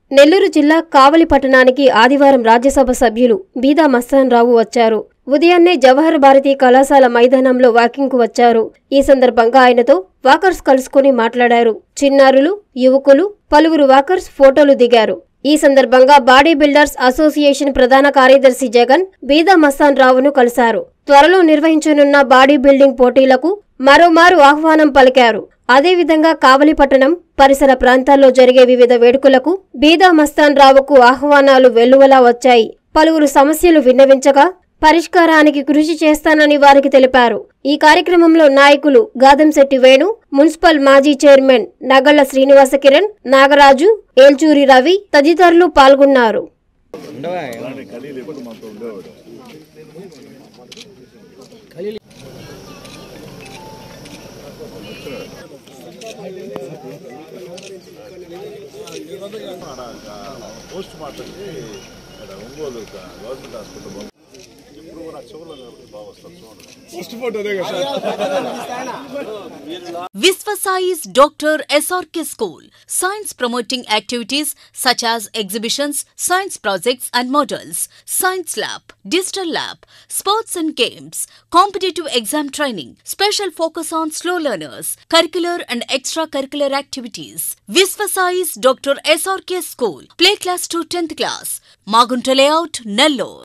నెల్లూరు జిల్లా కావలి పట్టణానికి ఆదివారం రాజ్యసభ సభ్యులు బీదా మస్తాన్ రావు వచ్చారు. ఉదయాన్నే జవహర భారతీయ కళాశాల మైదానంలో వాకింగ్ కు వచ్చారు. ఈ సందర్భంగా ఆయనతో వాకర్స్ కలుసుకుని మాట్లాడారు. చిన్నారులు, యువకులు, పలువురు వాకర్స్ ఫోటోలు దిగారు. ఈ సందర్భంగా బాడీ బిల్డర్స్ అసోసియేషన్ ప్రధాన కార్యదర్శి జగన్ బీదా మస్తాన్ రావును కలిశారు. త్వరలో నిర్వహించనున్న బాడీ బిల్డింగ్ పోటీలకు మరోమారు ఆహ్వానం పలికారు. అదేవిధంగా కావలి పట్టణం పరిసర ప్రాంతాల్లో జరిగే వివిధ వేడుకలకు బీదా మస్తాన్ రావుకు ఆహ్వానాలు వెల్లువలా వచ్చాయి. పలువురు సమస్యలు విన్నవించగా పరిష్కారానికి కృషి చేస్తానని వారికి తెలిపారు. ఈ కార్యక్రమంలో నాయకులు గాదంశెట్టి వేణు, మున్సిపల్ మాజీ చైర్మన్ నగళ్ల శ్రీనివాస కిరణ్, నాగరాజు, ఏల్చూరి రవి తదితరులు పాల్గొన్నారు. Post mortem Ongole government hospital Viswasai's Dr. SRK School. Science promoting activities such as exhibitions, science projects and models, science lab, digital lab, sports and games, competitive exam training, special focus on slow learners, curricular and extracurricular activities. Viswasai's Dr. SRK School. Play class to 10th class. Magunta Layout, Nellore.